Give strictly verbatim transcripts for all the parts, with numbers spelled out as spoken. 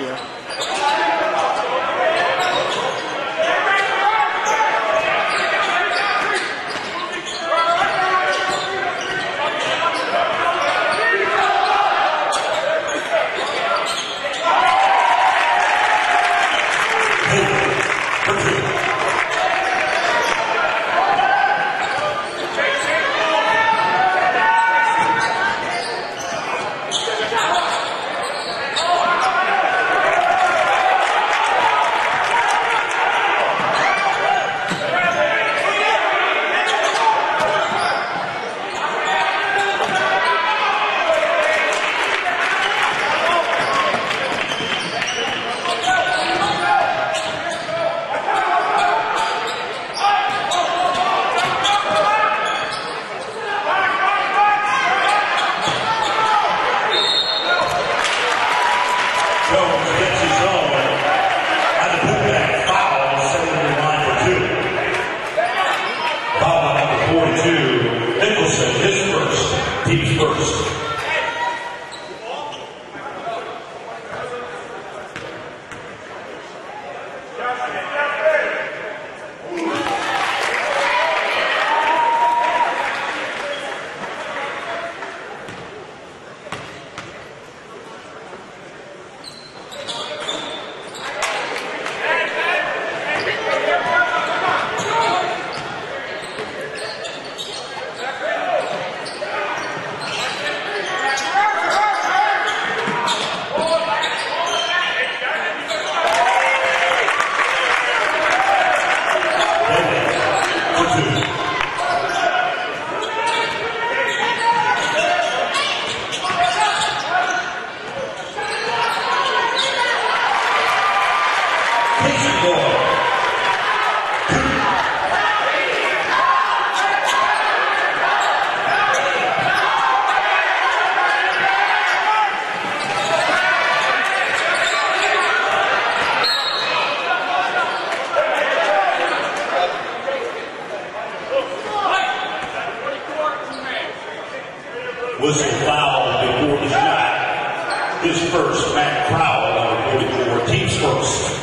year. Whistle foul before the shot. His first, Matt Crowell, number forty-four, team's first.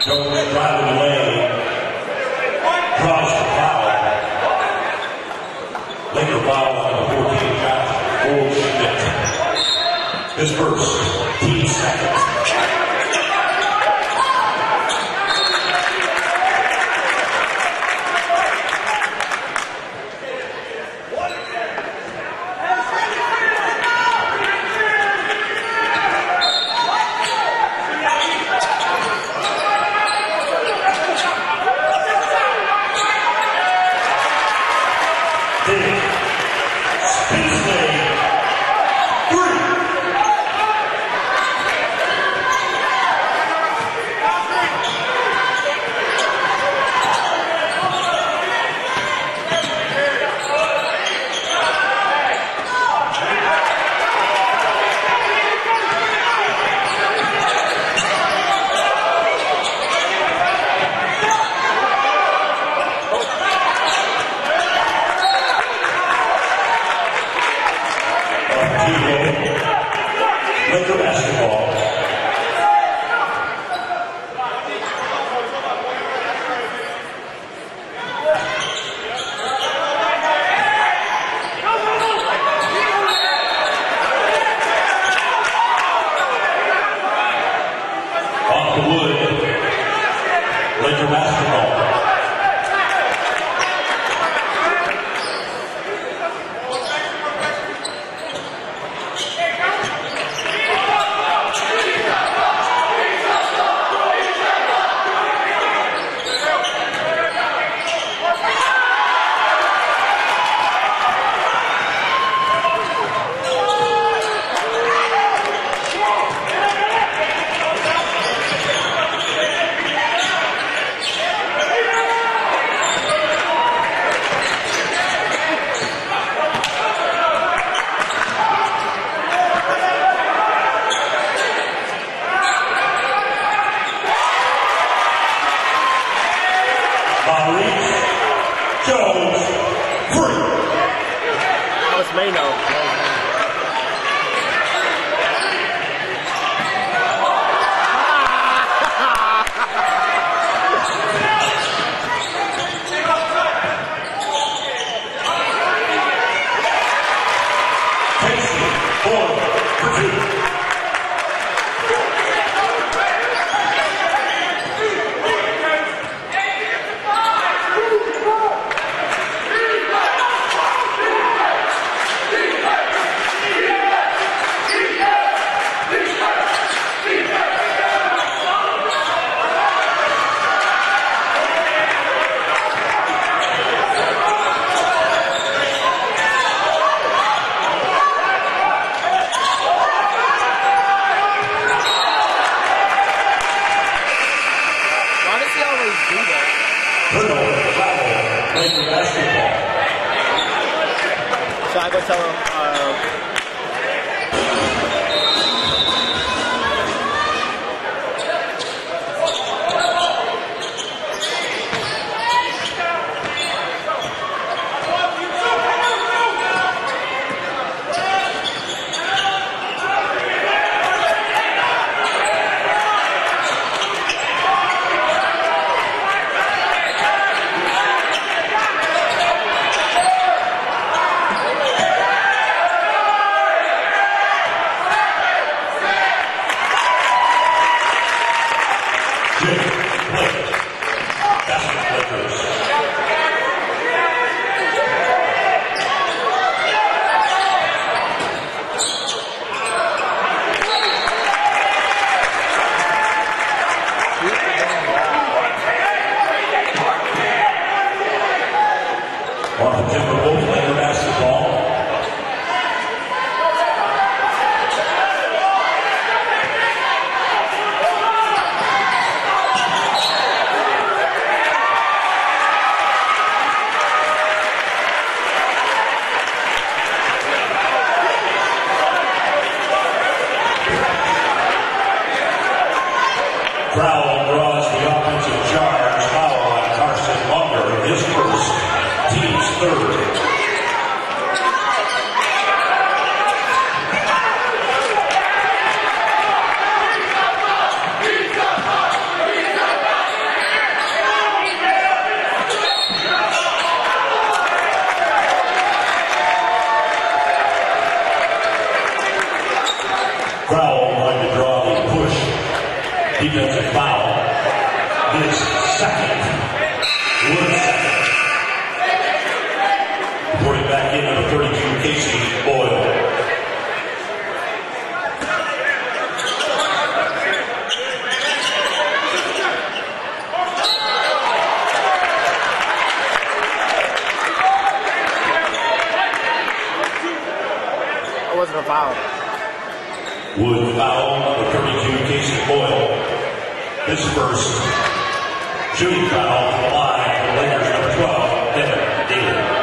Jones driving the lane. Draws the foul. Laker foul on the fourteen, Josh Goldschmidt. His first, team second. Laker basketball. Off the wood. Laker basketball. Jones, free. That was Mano. Casey, four for two. So I go tell him, uh, Defensive foul. His second. Wood second. Reporting back in number thirty-two, Casey Boyle. It wasn't a foul. Wood foul, number thirty-two, Casey Boyle. His first shooting foul from the line for the Lakers, number twelve, Devin Daly.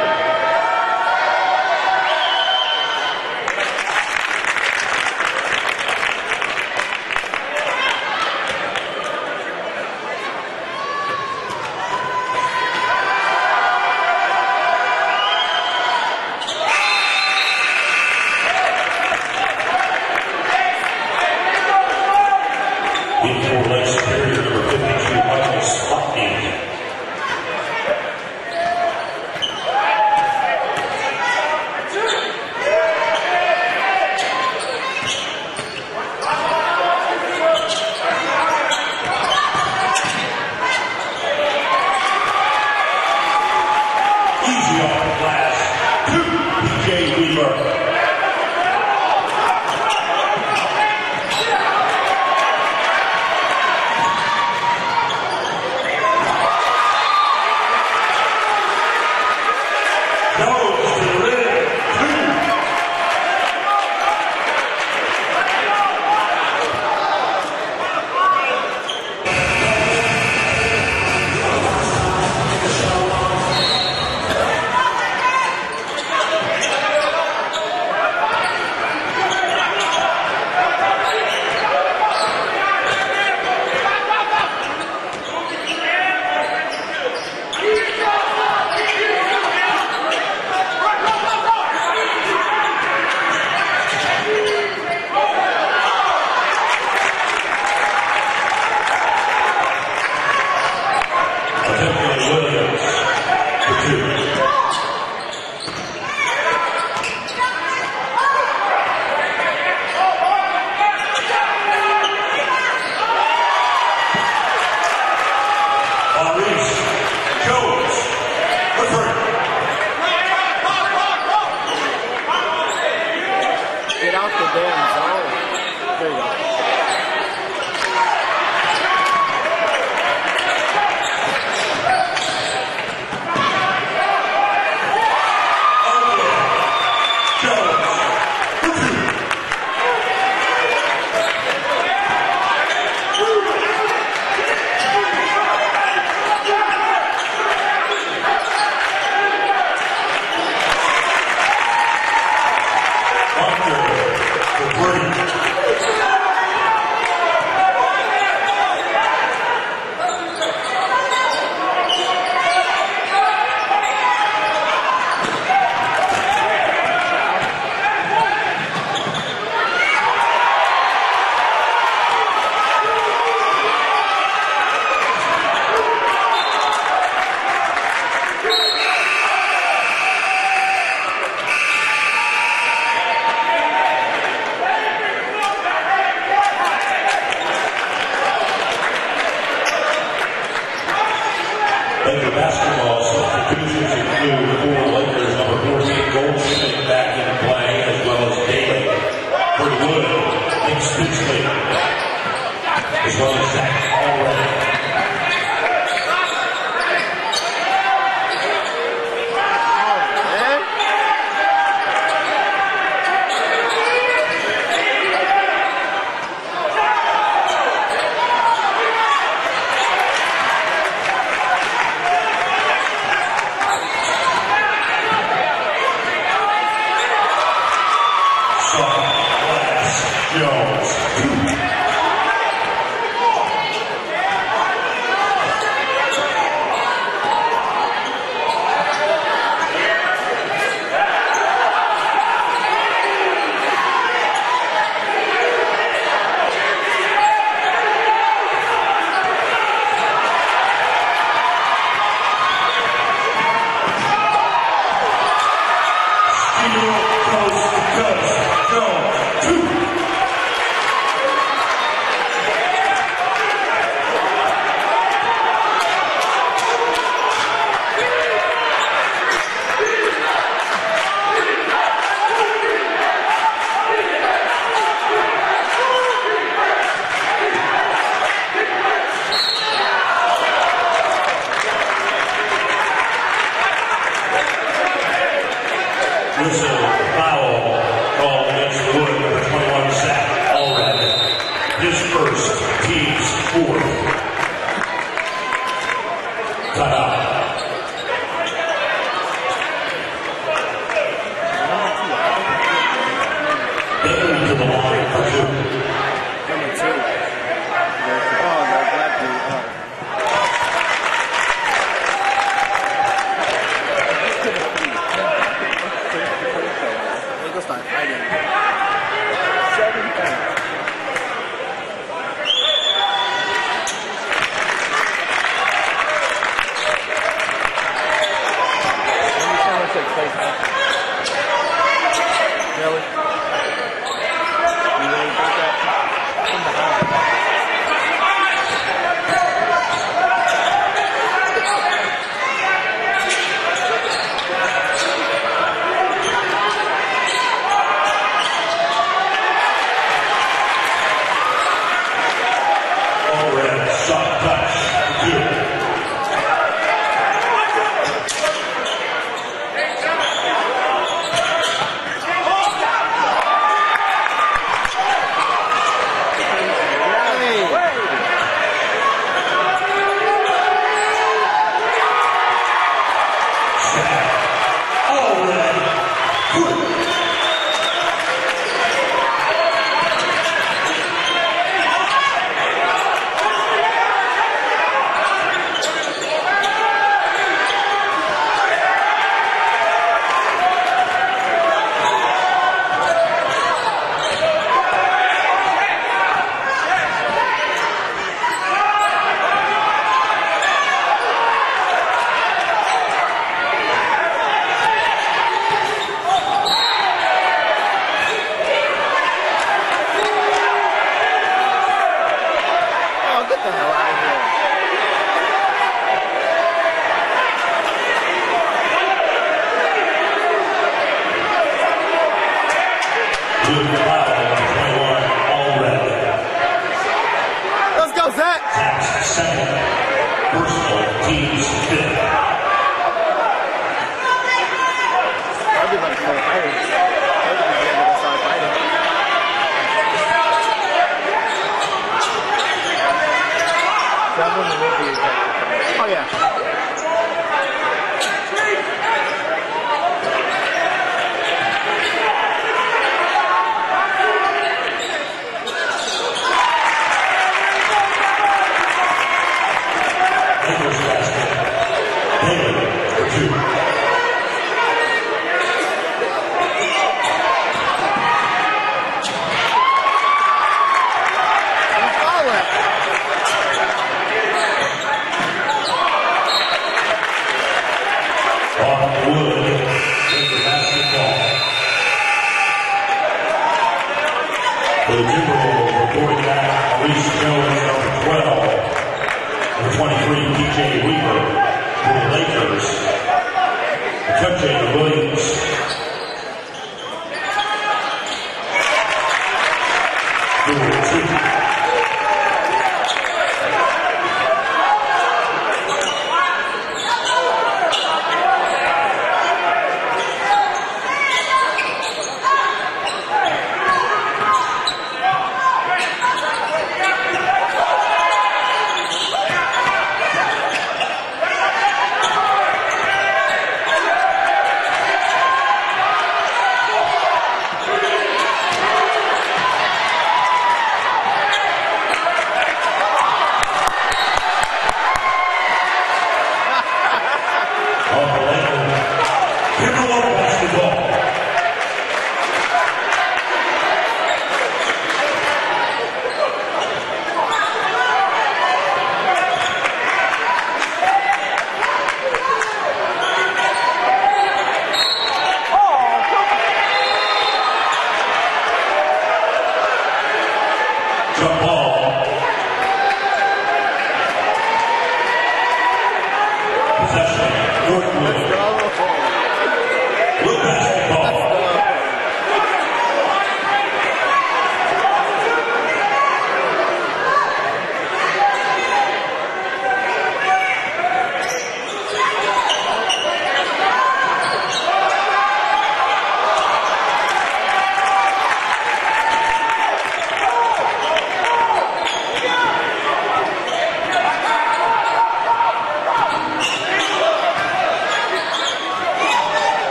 Laker basketball substitutions include four Lakers number fourteen Goldschmidt back in play, as well as Daly, for Wood, Nick Spitzley, as well as Zach Allred. Jones. first, team's fourth. Timeout. Daly to the line for two. Number two. Oh, no, black dude. Oh. Let's go start fighting. Seven points. Really? You really think that? From behind. All red, soft touch, two. Let's go, Zach! Zach's second. Personal, team's fifth. Everybody's going fighting. Everybody's going to start fighting. Someone will be oh, yeah.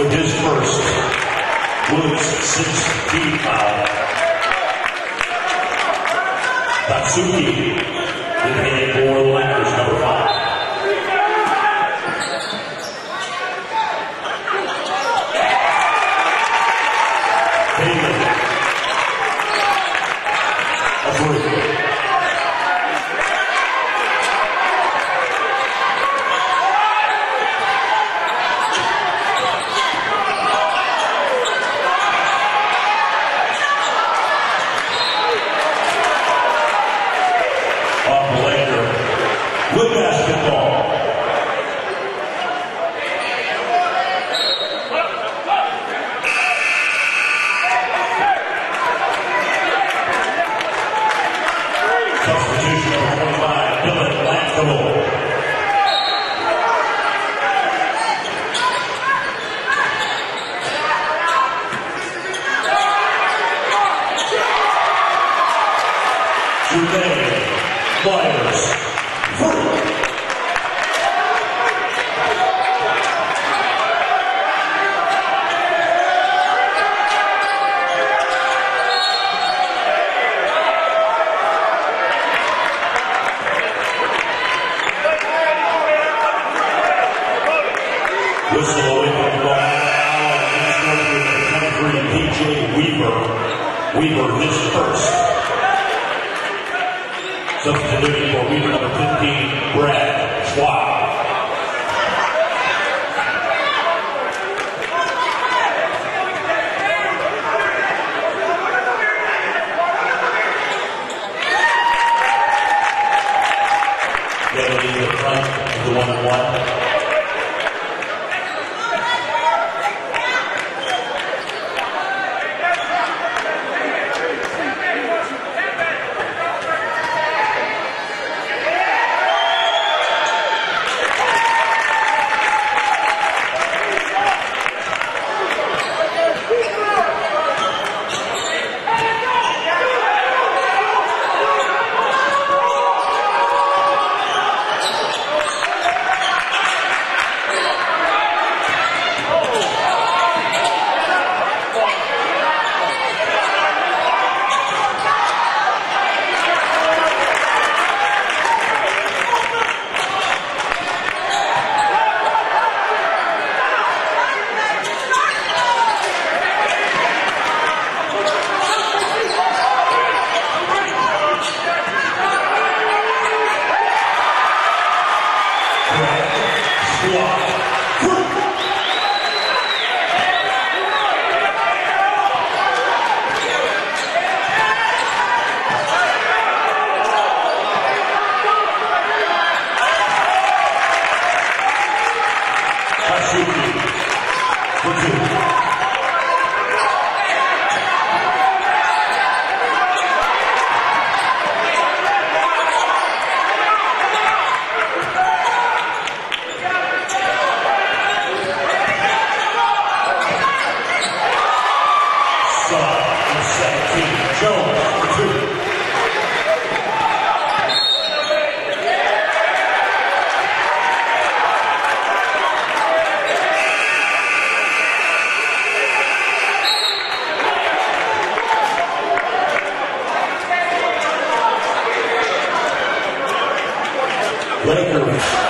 with his first Woods sixth team foul. Tatsuki is hitting for the Lakers, number five. Daly. A three. With basketball. Substitution number twenty-five, Dylan Lankable. Today, Flyers. Whistle away from the ball. twenty-three, P J Weaver. Weaver, his first. Substituting for Weaver, number fifteen, Brad Schwab. Devin in the front of the one and one. Lakers.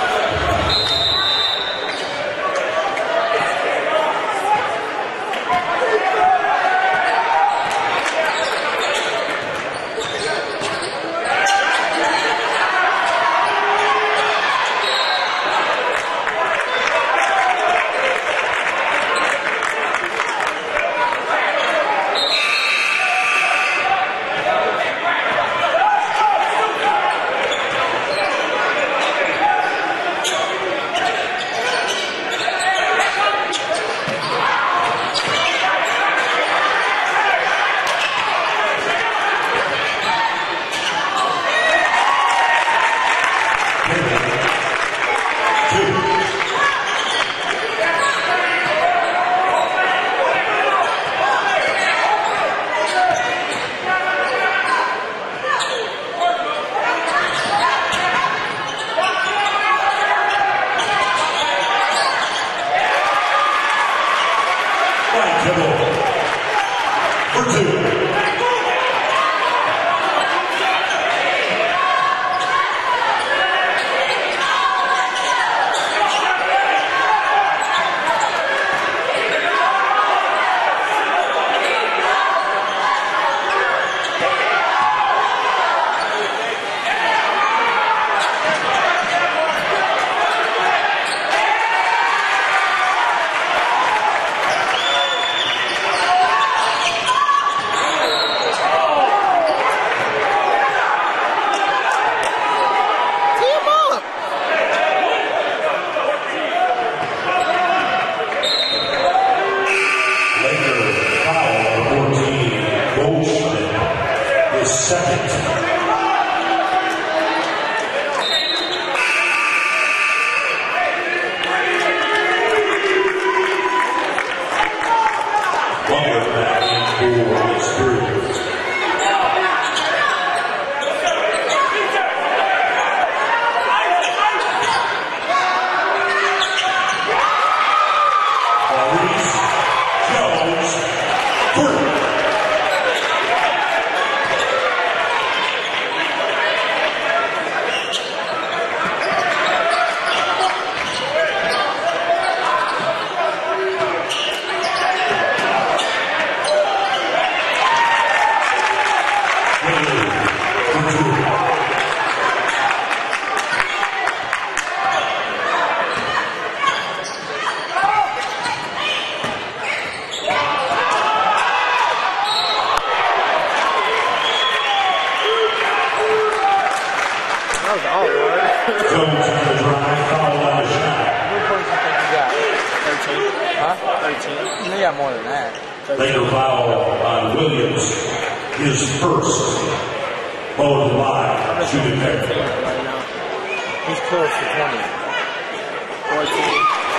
Williams on the drive, fouled on the shot. How many points do you think you got? thirteen. Huh? thirteen. You got more than that. Later foul on Williams. His first. Bowled wide. Shooting there. Right now. He's close to twenty. fourteen.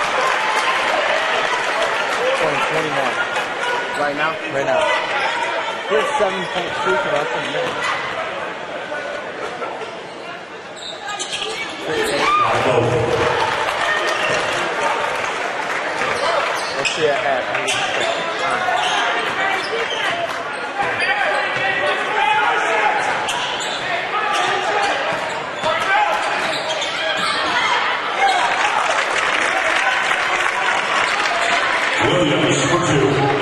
twenty, twenty-one. Right now? Right now. Here's seven point three for us in a minute. We'll see at half. Williams for two.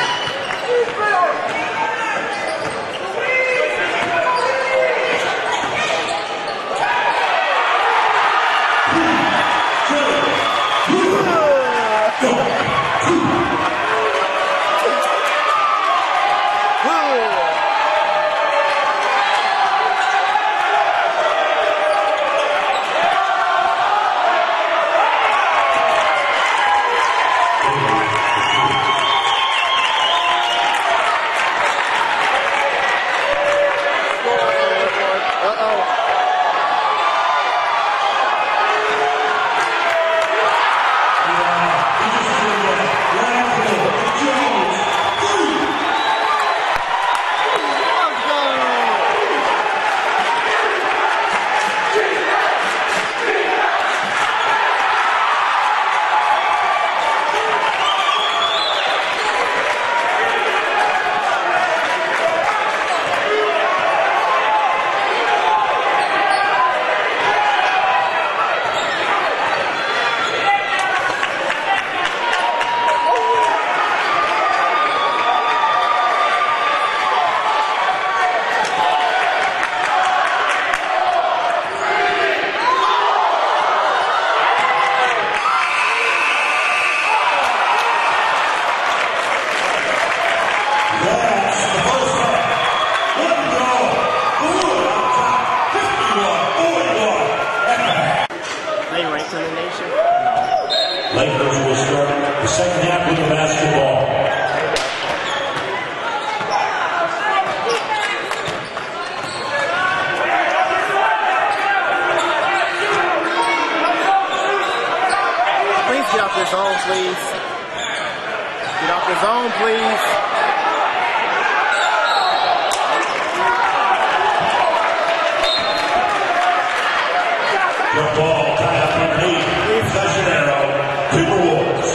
Lakers will start the second half with the basketball. Please get off the zone, please. Get off the zone, please. The ball tied up in eight. Possession arrow. Timberwolves.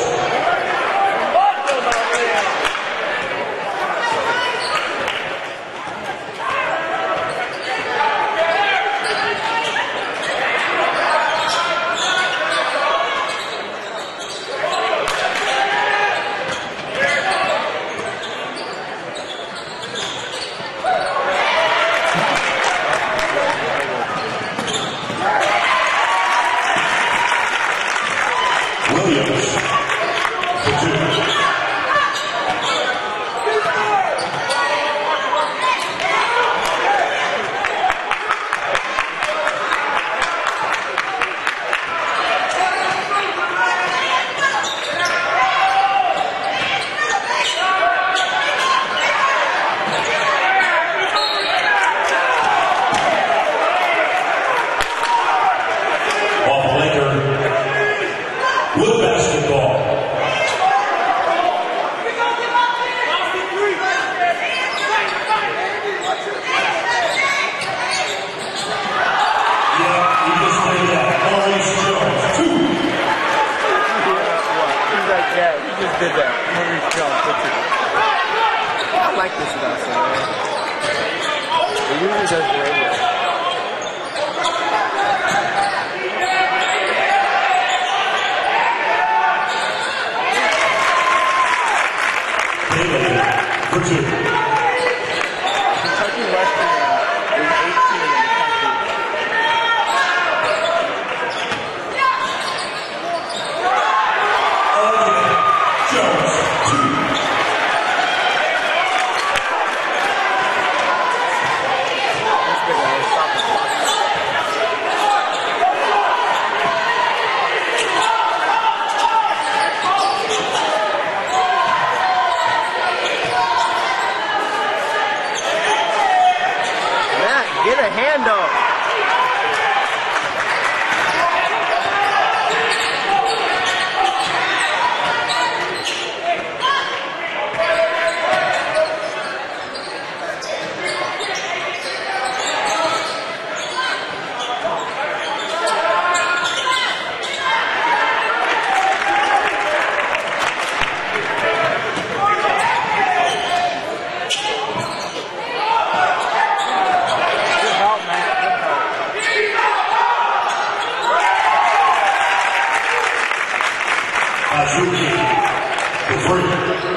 Azuki for three.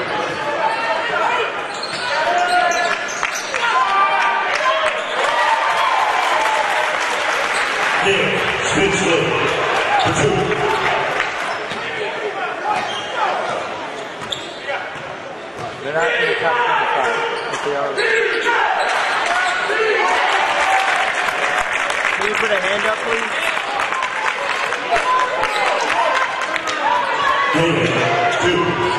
Nick Spitzley for two. They're not in the top twenty-five, but they are. Can you put a hand up, please? David, two.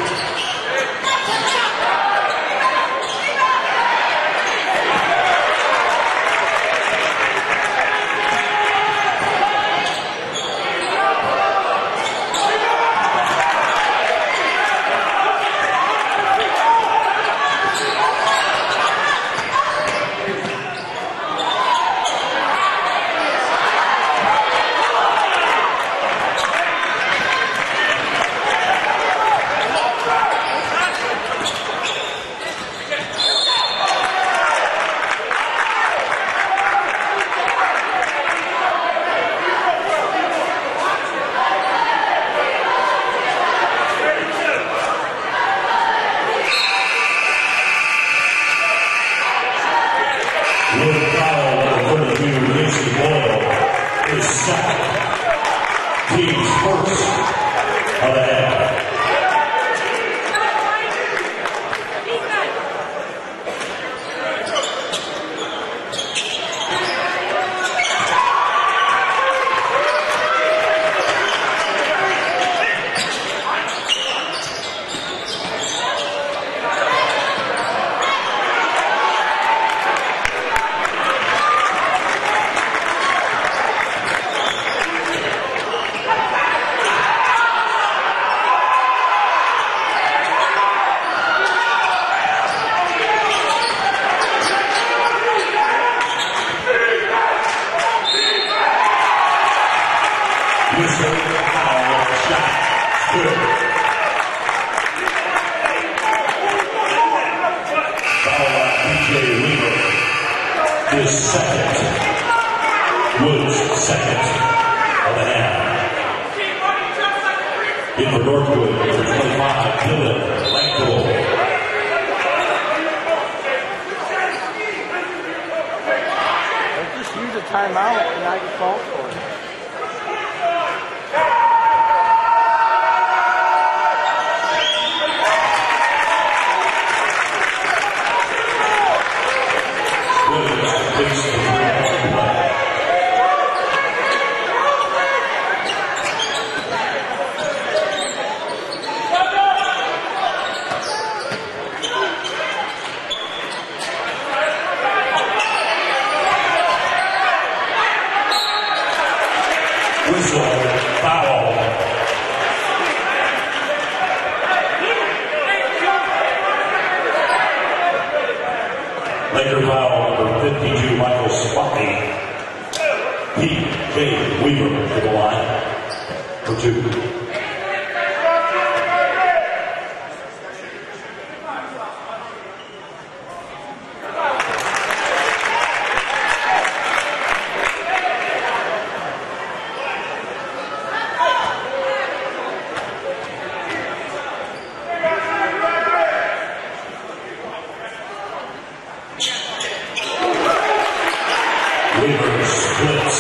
In for Northwood, number twenty-five, Dylan Langdell. Just use a timeout and I get called for it. Williams completes the three-point play. Whistle, foul. Laker foul number fifty-two, Michael Spotty. P J Weaver to the line for two. Weaver splits.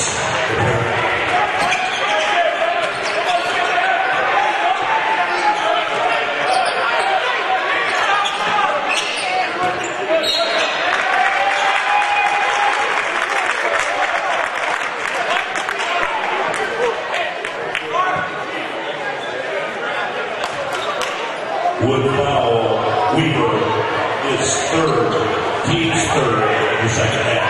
Would foul Weaver is third, team's third in the second half.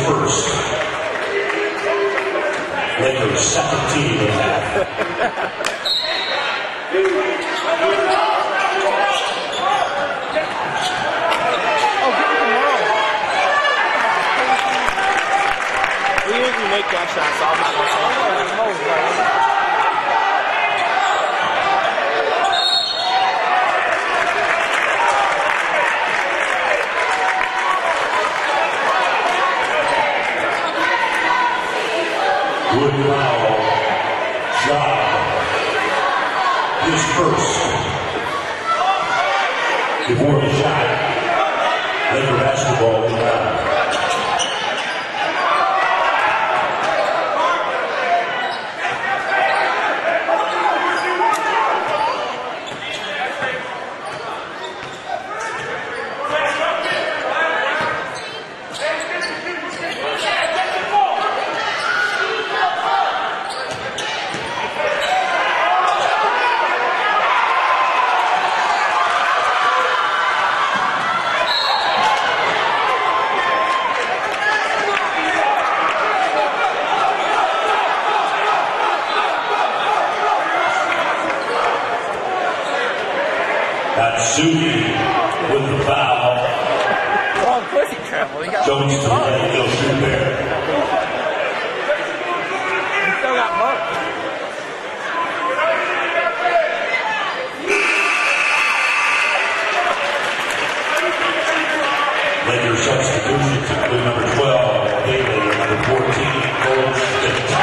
first. Lakers second team of half. We usually make that shot, so I'll be Wood foul. Shot. His first. Before the shot. Laker basketball inbound. Sugi with the foul. Oh, of course he traveled. He got Jones to the head, he'll shoot there. He still got bumped. Lakers substitutions include number twelve, Daly, and number fourteen, Goldsmith.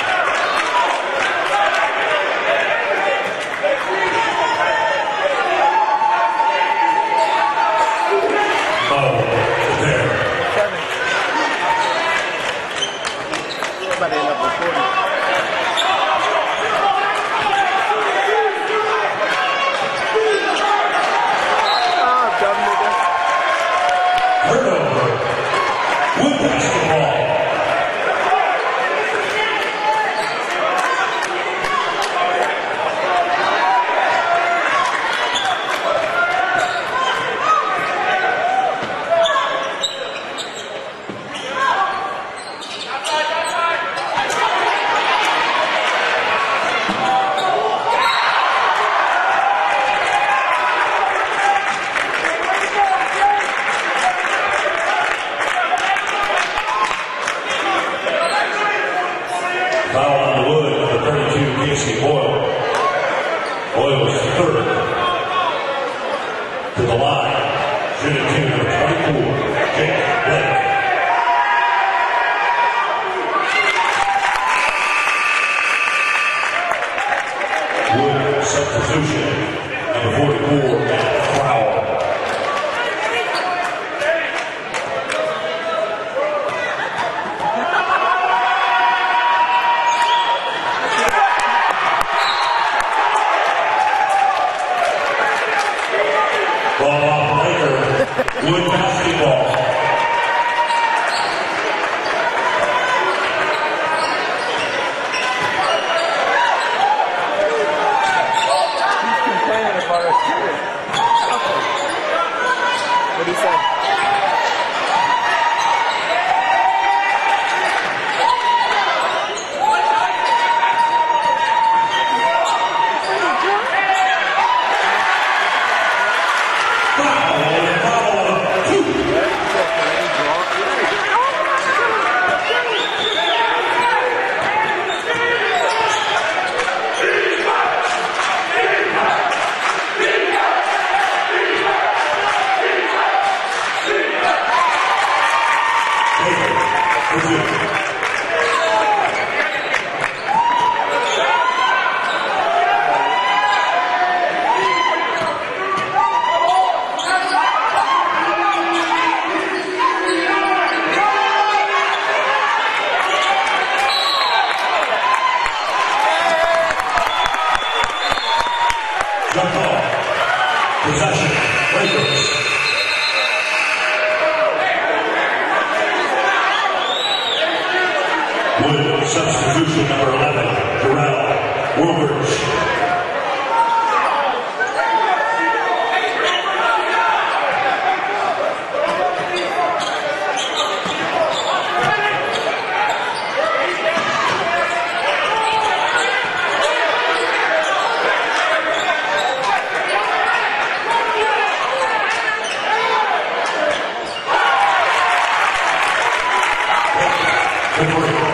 Substitution number eleven, Darrell Woolbridge. The three.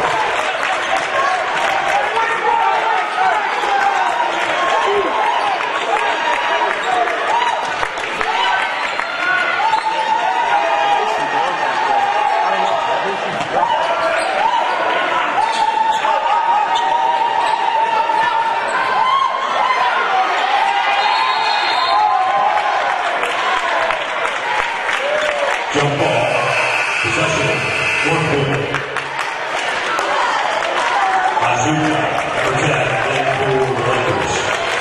Jump ball. Possession. Northwood. Azuka. For ten. And for the Lakers.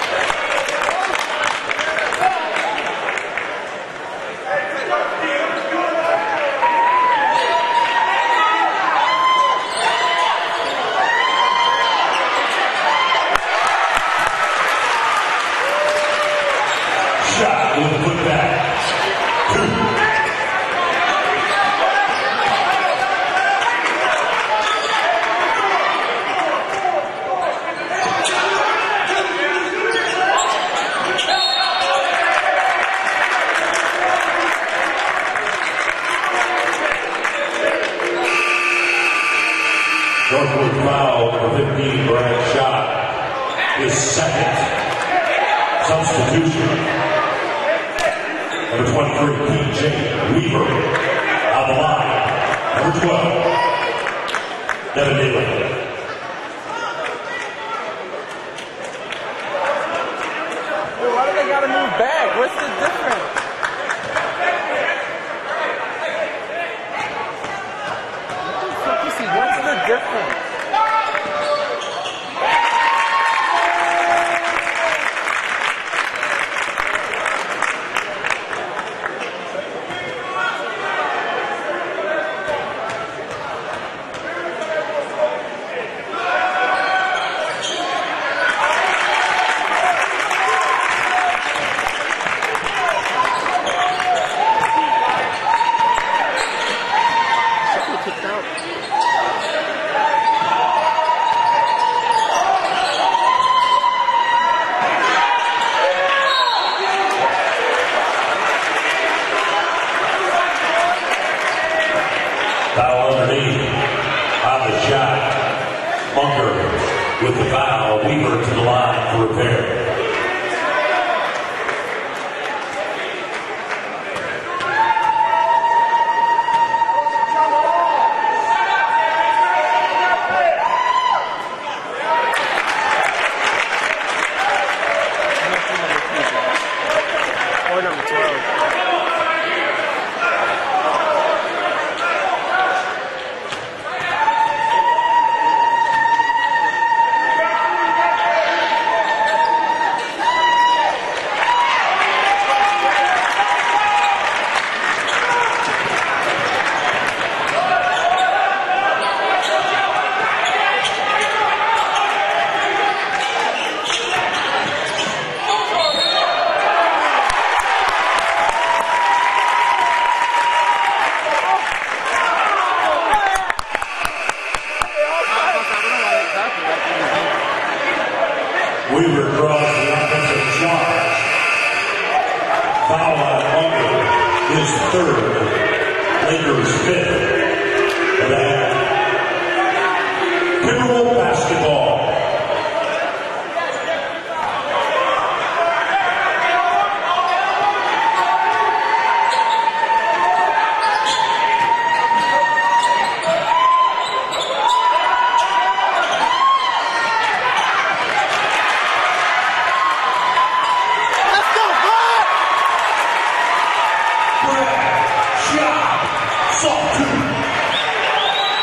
Shot with the putback. Two. Northwood foul number fifteen, Brad shot. His second substitution. Number twenty-three, P J Weaver. On the line. Number twelve, Devin Daly. Why do they gotta move back? What's the difference? What's the difference? Foul underneath on the shot. Bunker with the foul. Weaver to the line for repair. Or number twelve. Weaver draws the offensive charge. Foul on Bunker, his third. Lakers fifth. For the half. Timberwolves basketball. Soft two.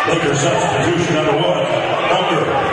Lakers substitution number one, Unger.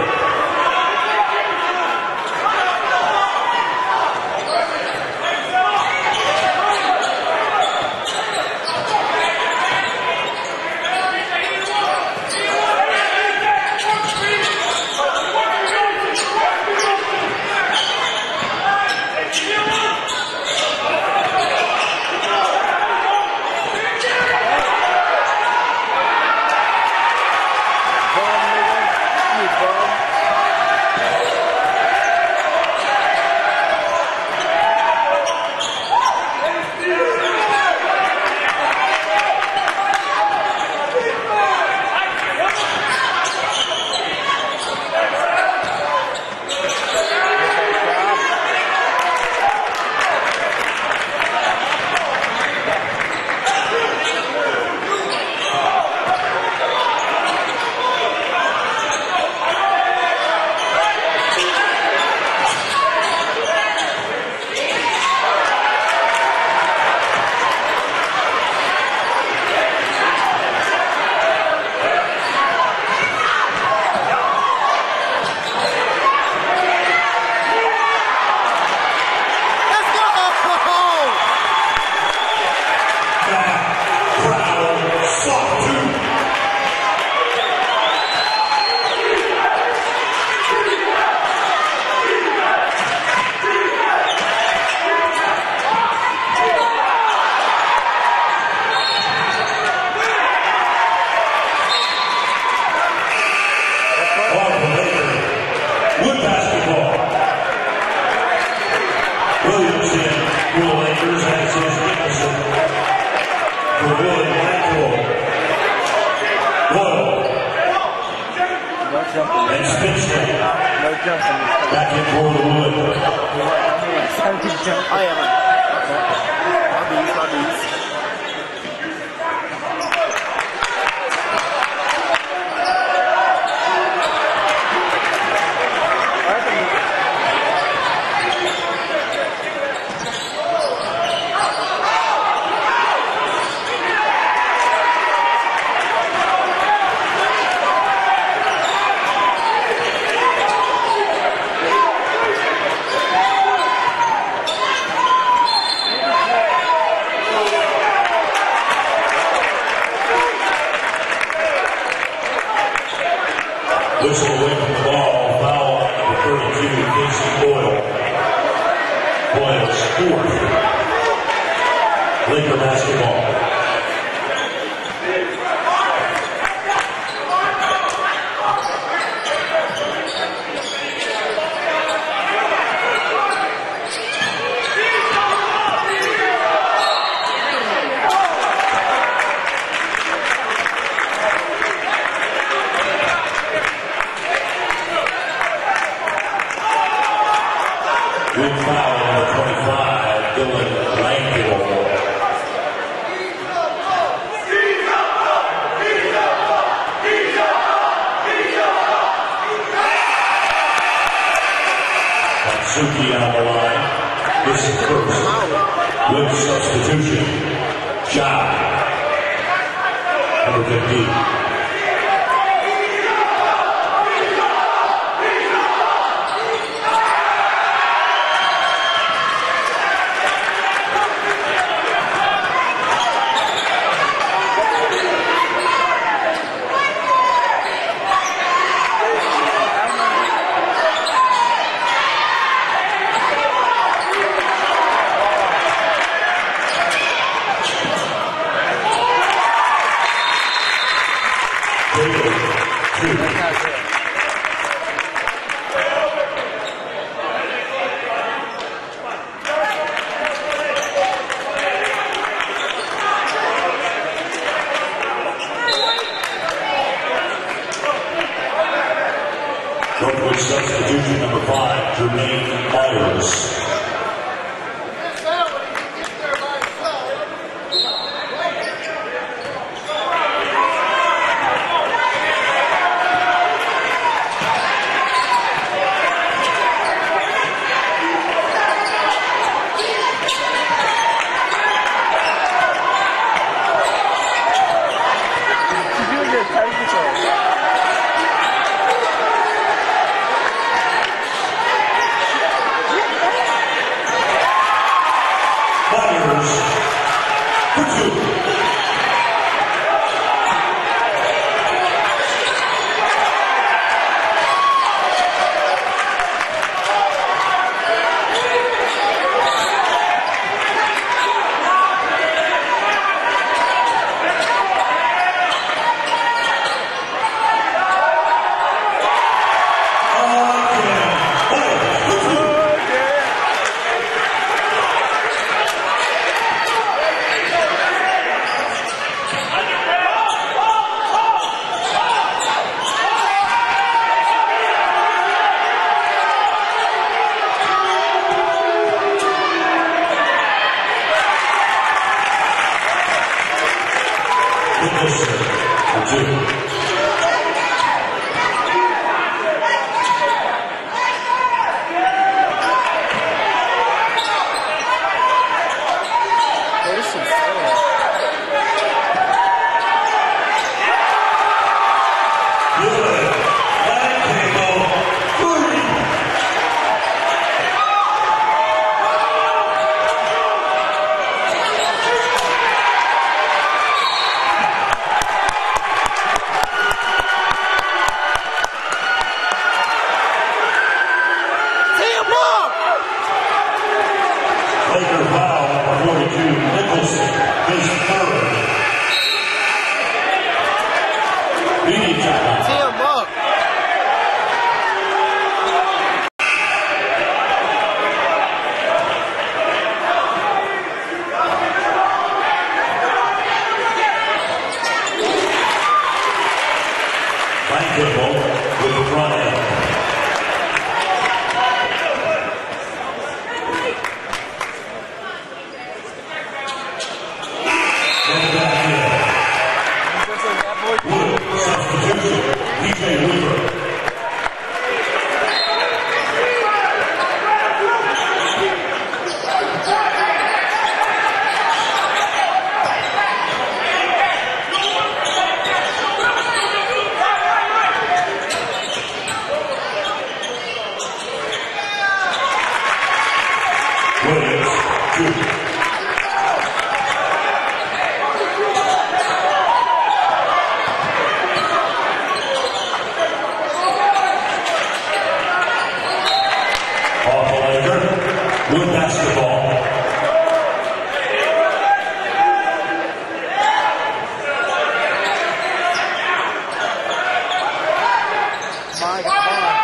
Back in for the Wood. I am. My bees, my bees. Whistle away from the ball. Foul on number thirty-two, Casey Boyle. Boyle's fourth. Laker basketball. Good foul, number twenty-five, Dylan Langdale. Matsuki on the line. This is first. With substitution. Ja. Number fifteen. Northwood substitution number five, Jermaine Myers. You're doing your technical. Media timeout. Tee him up. Fine football with the front end. Substitution, D J Weaver. Williams, two. With basketball. My God.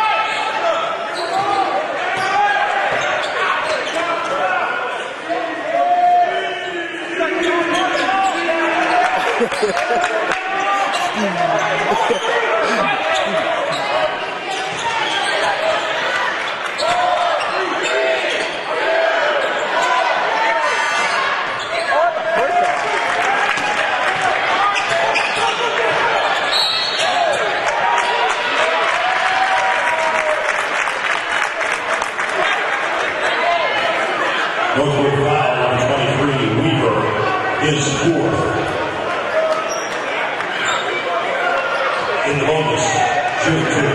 Northwood foul on twenty-three, Weaver is fourth. In the bonus, shoot two.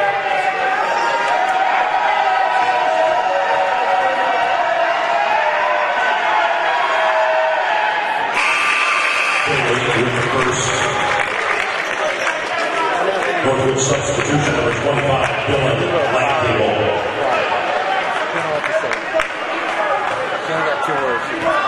Daly with the first. Northwood substitution number twenty-five, Dylan Blackable. Two words.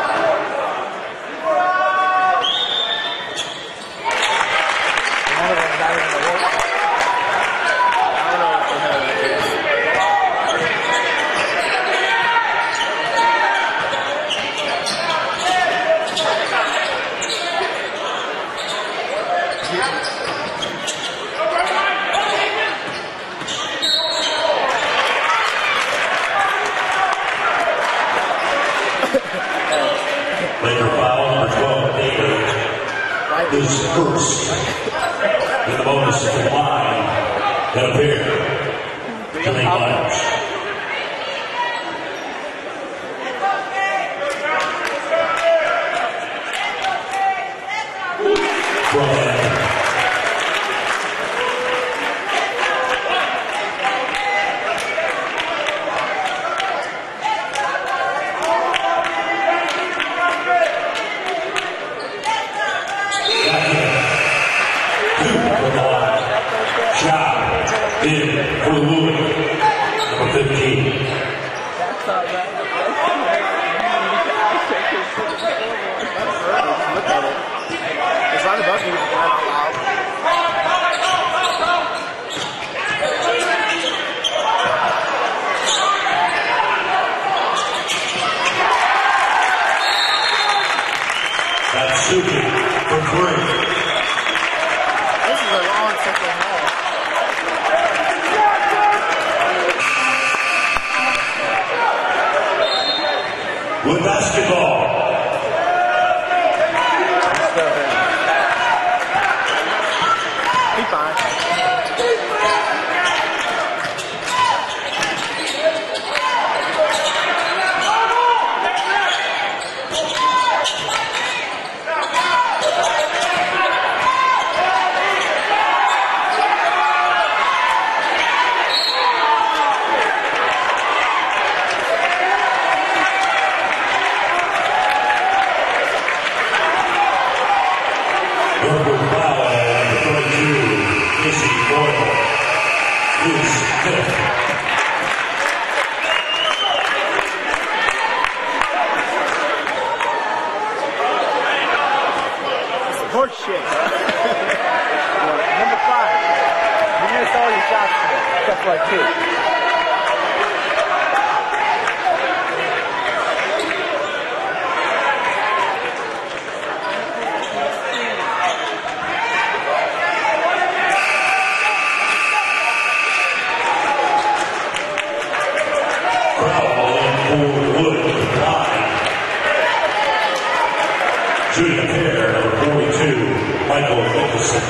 Later foul number twelve, Daly is first. In the bonus to the line, and a pair. Jimmy Myers. Front end. Shot in for the Wood, number fifteen. Look at it. It's right above me. That's Suki for three. This is a long second half. With basketball. Be fine. Northwood foul number thirty-two, Casey Boyle, is fifth. Horse shit. Number five. Except for like two. Shooting a pair, number forty-two, Michael Nicholson.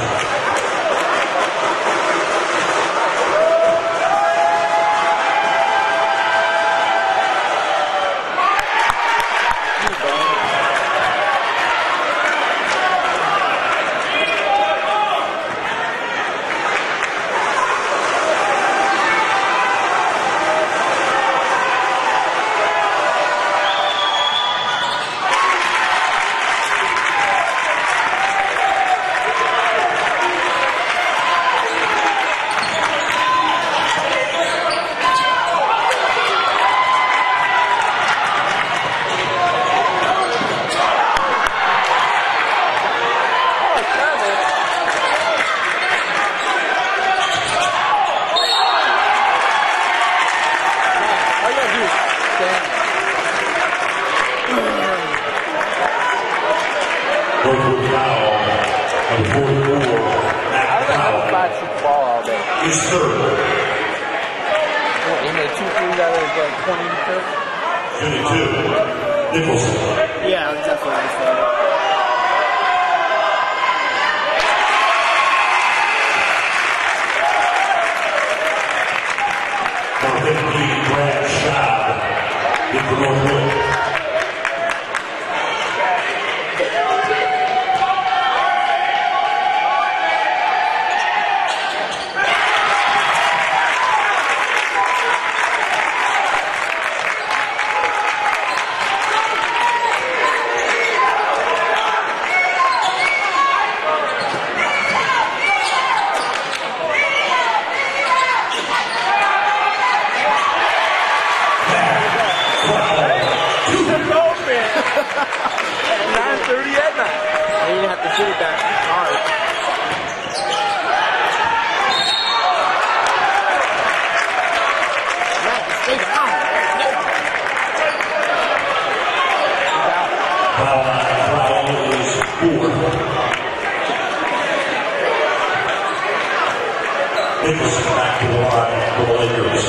Northwood foul, number forty-four, Matt Powell. Ball all day. His third. What, he made two threes out of like twenty to thirty? Shooting two, Nicholson. Yeah, that's what I said. Number fifteen, Brad Schaub, in for Northwood. nine thirty at night. And you have to shoot it back hard. Matt, stay down. Foul foul is four. Nicholson back to the line for the Lakers.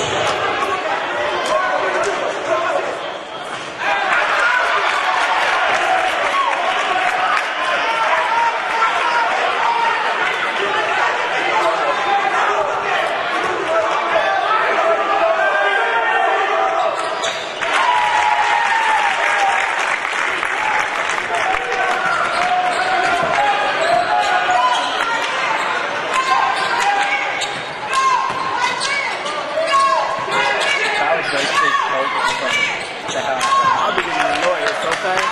I'll be getting annoyed so fast.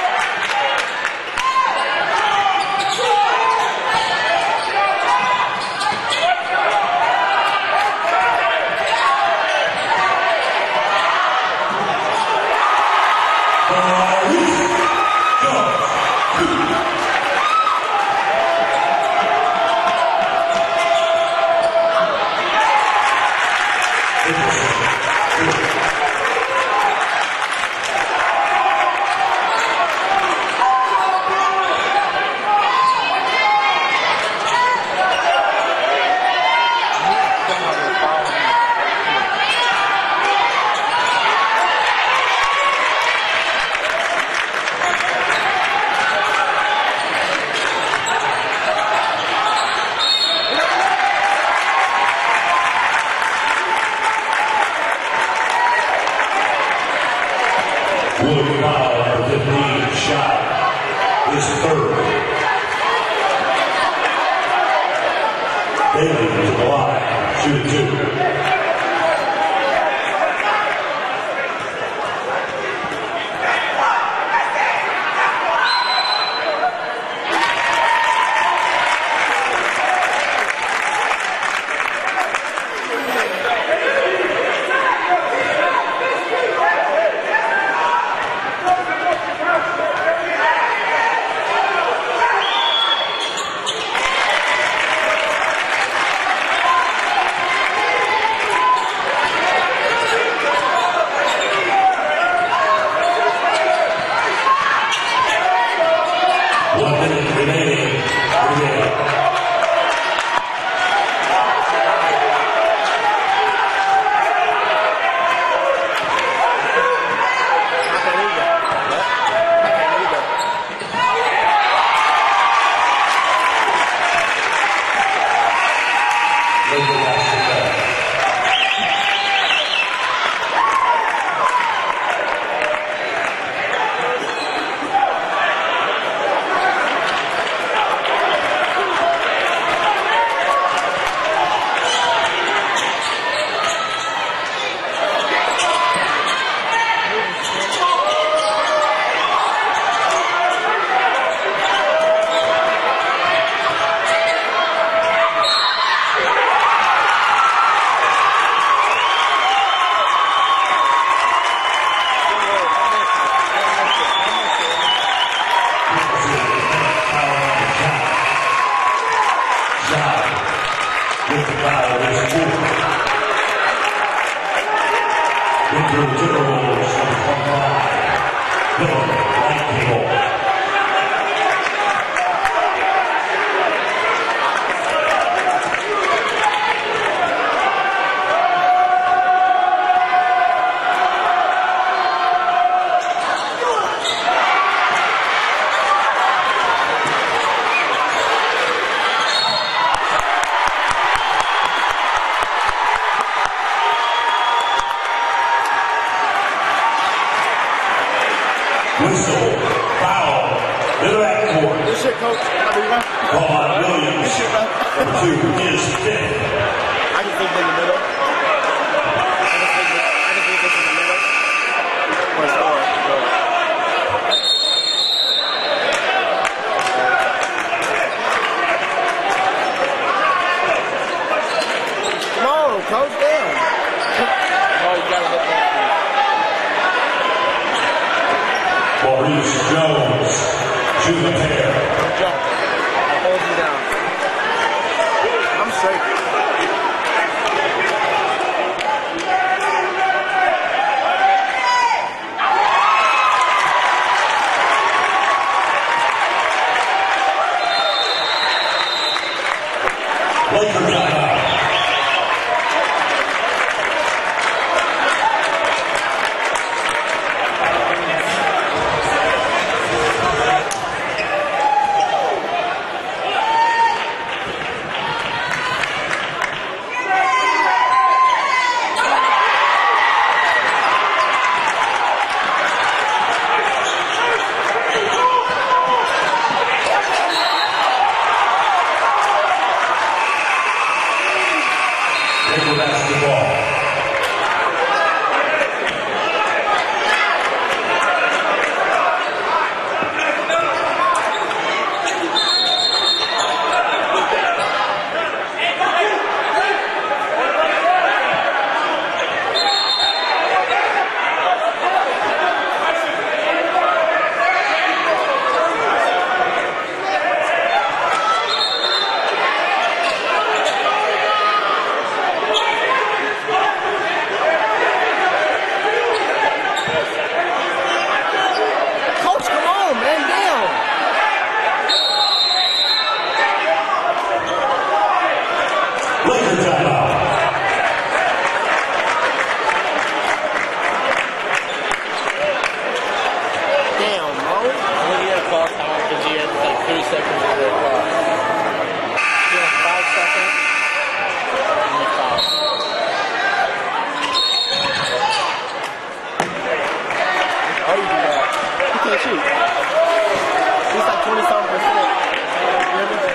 Wood foul, number fifteen, shot. His third. Daly to the line, shooting two. foul is four. Into the Timberwolves, number twenty-five, Dylan Lightcable. Whistle, foul, middle backcourt. This shit, coach. How do you know? Vaughn Williams, This shit, bro. number two, is fifth. I can think in the middle. I can think, I can think this is the middle. Or it's four. Come on, coach, down. Oh, you gotta hit that. Maurice Jones to the pair. Jump. I hold you down. I'm straight. Lakers timeout. Laker basketball. Coach, come on, man, down. Laker timeout. Damn, bro. When you had a call time, because you had like three seconds for the call. You have five seconds. And you foul. Oh, you do that. You can't shoot. He's like twenty-something percent. You hear me?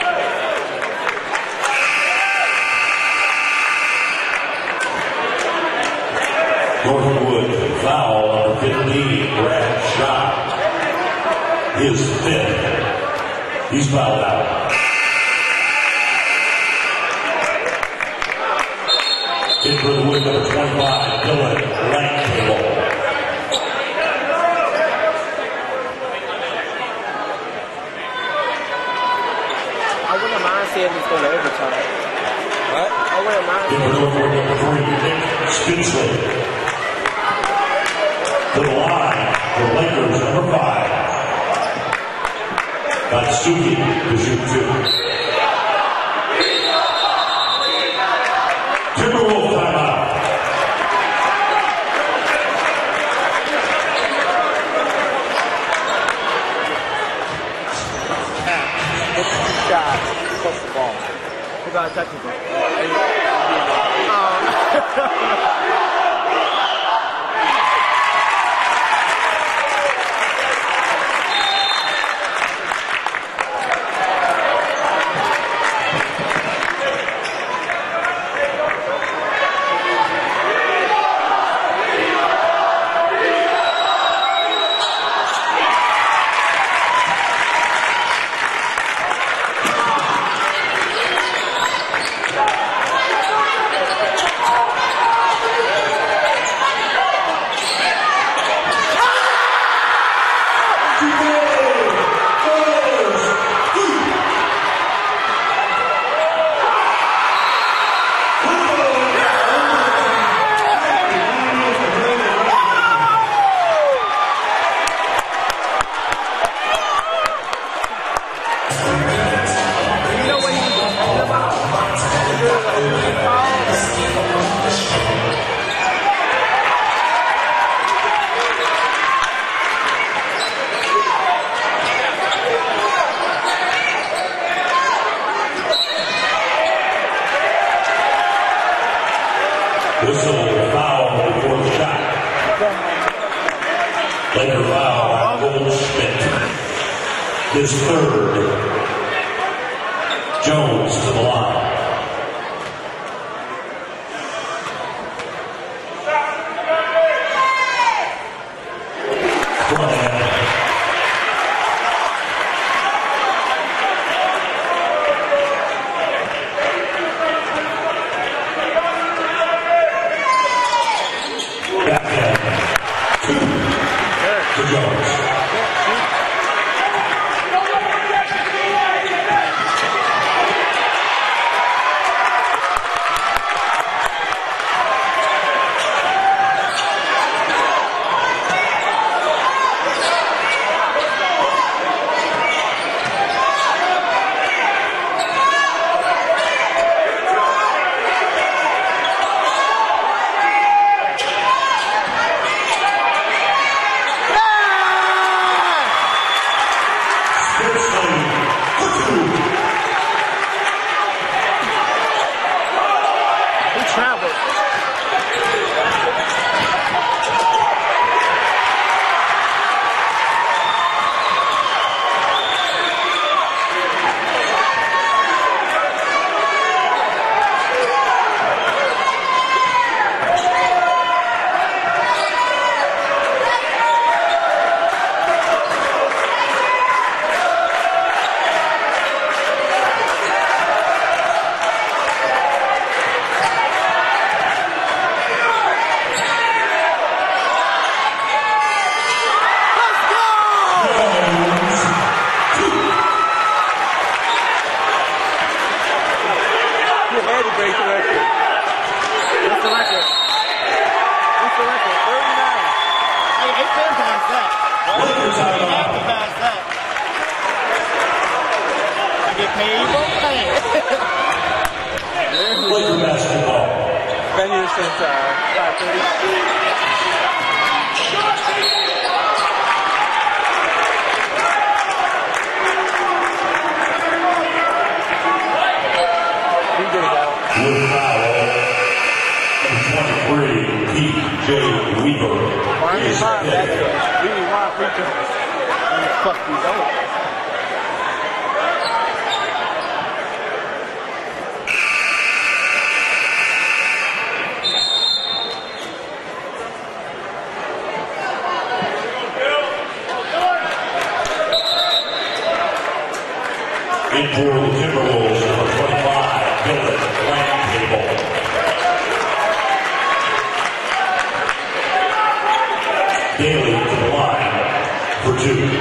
Northwood, foul number fifteen, Brad Shot. His fifth. He's fouled out. In for the win, number twenty-five, Dylan Lightcable. I wouldn't mind seeing this go to overtime. What? I wouldn't mind In seeing for Northwood, number three, Nick Spinsley. To the line for Lakers, number five. Natsuki to shoot two. Timberwolves timeout. It's two shots plus the ball. Who got a technical? Um, Whistle foul before the shot. Laker foul on Goldschmidt. His third. Jones to the line. Daly to the line for two.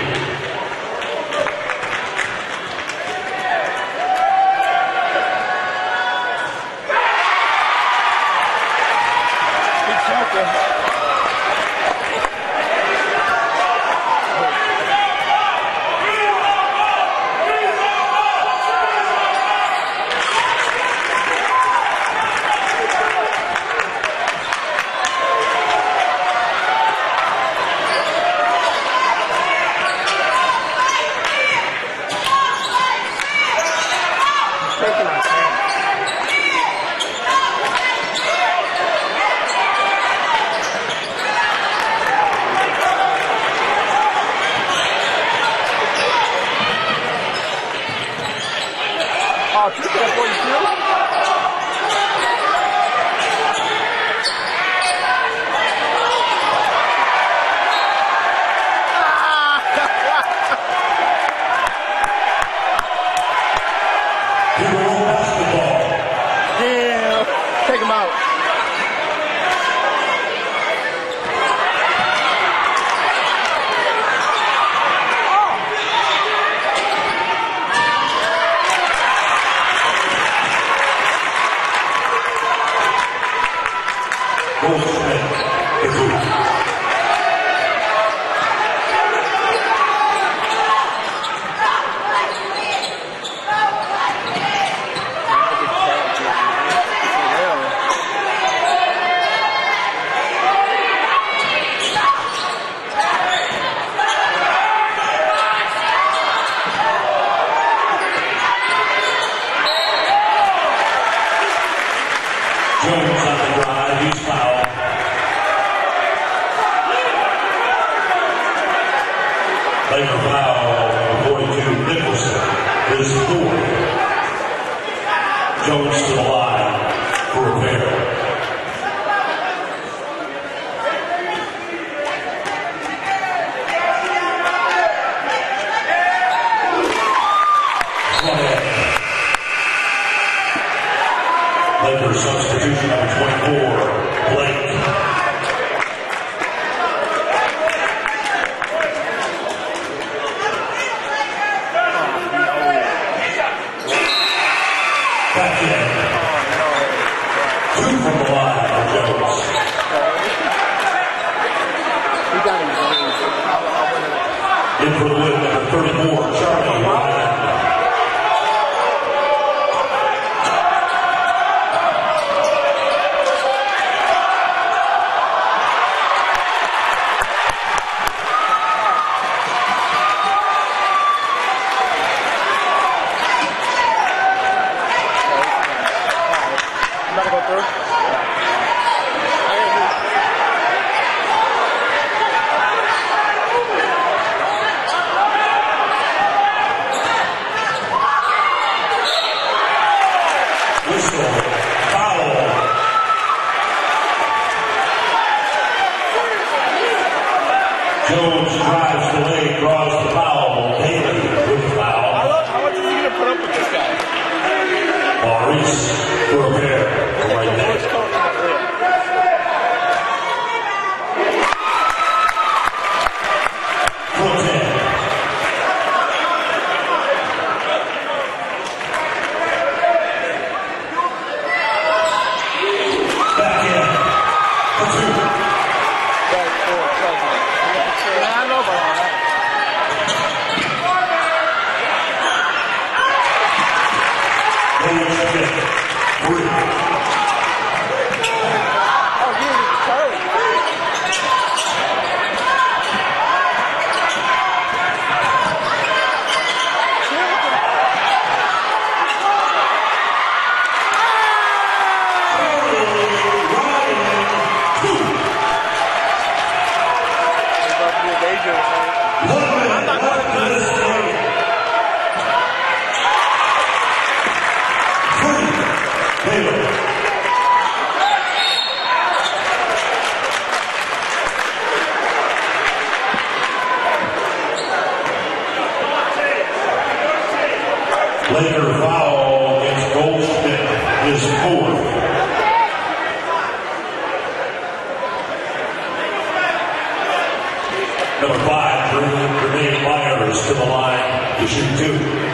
Jones on the drive. Five use foul. Laker foul, number forty-two, Nicholson, is fourth. Jones to the line for repair. Lakers substitution number twenty-four, Blake. Back in. Two from the line for Jones. In for the win, number thirty-four, Charlie Ryan. Jones drives the lane, draws the foul. Daly with the foul. How, how much is he going to put up with this guy? Maurice for a pair. Right there. Full ten. Back in. For two. Laker foul against Goldsmith is fourth. Number five, Jermaine Myers to the line to shoot two.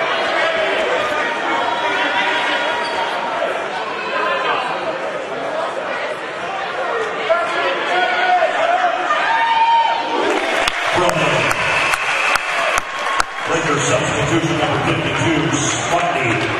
Lakers substitution number fifty-two, Sputney.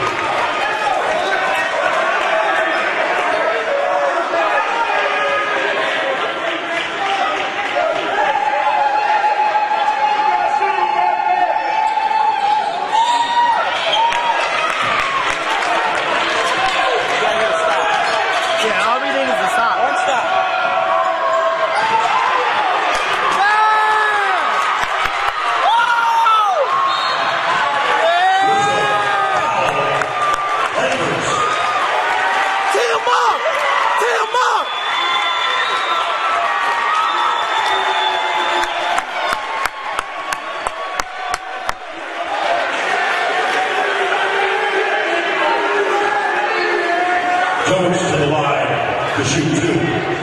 Jones to the line to shoot two.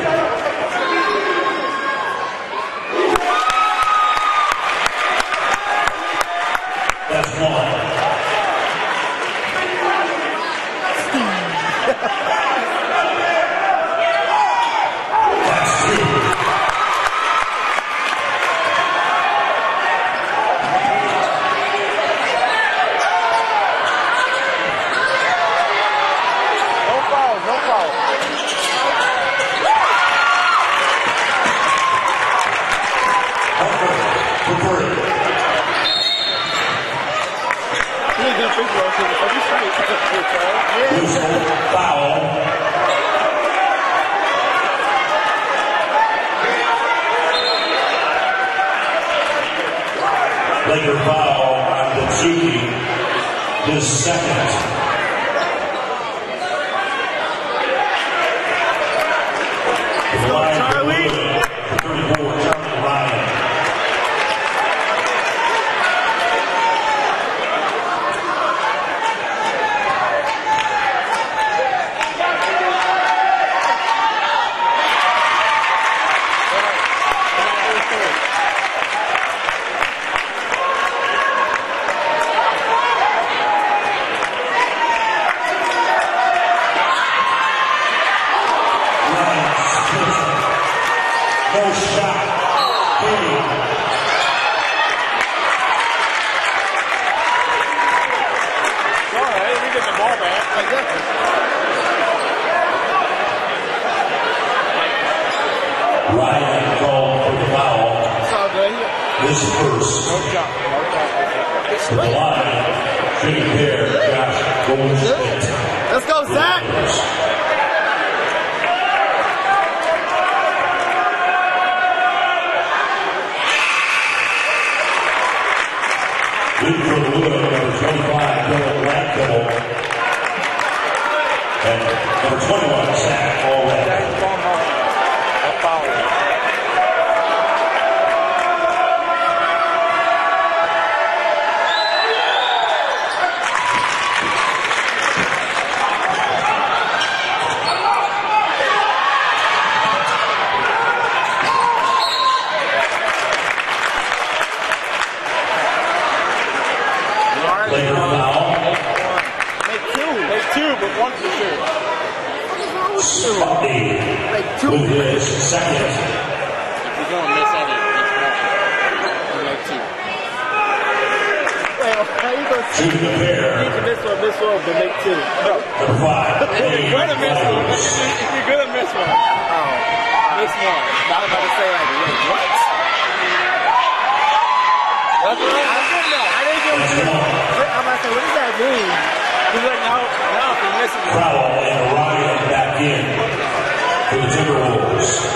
That's one. That's two. No foul, no foul. his second. The line for Wood, thirty-four, Charlie Ryan. No shot. Game. All right, we get the ball back. I guess. Ryan called for the foul. It's all good. This first. No shot. No shot. To the line. Shooting pair. Josh Goldsmith. Let's go, Zach. Lead for the Wood, number twenty-five, Dylan Blanco. And number twenty-one, Zach Allred. That's foul. Later foul. Make two. Make two, but one for sure. Spotty with his second. If you're going to miss any, you make two. Wait, how you going to Shooting the pair. You can miss one, miss one, but make two. No. Number five. If you're going to miss one, if you're going to miss one, oh, miss one. I was about to say, like, wait, what? That's what I didn't know. I didn't That's know. one. I'm about to say, what does that mean? He's like, no, no, if you're missing one. Foul and Ryan back in for the Timberwolves.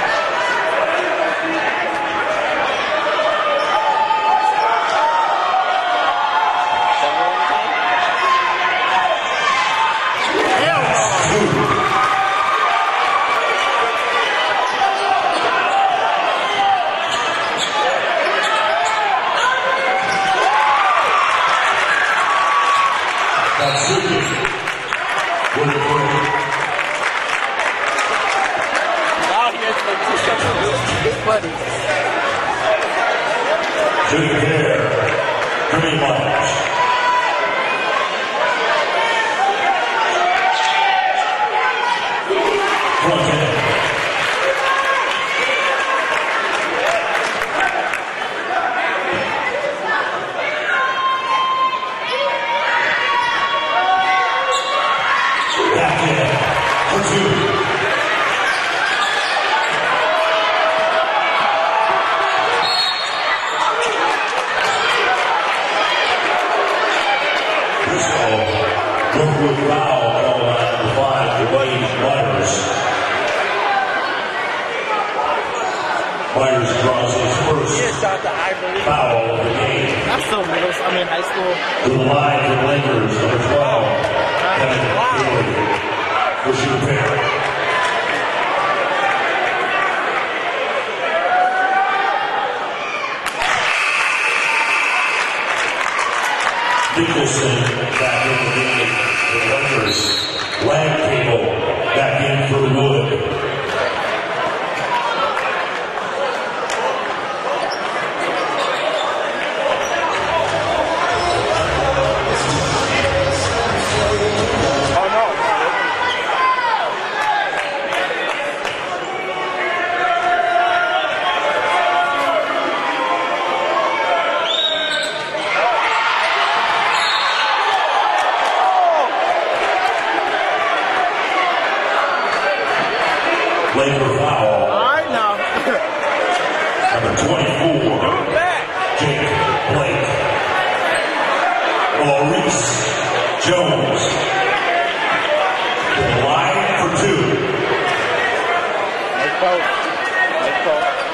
That's Suki. With the break. Now he has to make two seconds. It's funny. Shooting pair. Pretty much. Front end. Back in for two. Northwood foul called on number five, Dwayne Myers. Myers draws his first He shot the I believe. foul of the game. That's so middle. I mean, high school. To the line for the Lakers, number twelve, Devin Daly. Pushing the pair. Nicholson back in the game for the Lakers. Landcable back in for Wood. Oh no. Laker foul. All right now. Number twenty-four, Back. Jake Blake. Maurice Jones. To the line for two. Let's go. Let's go.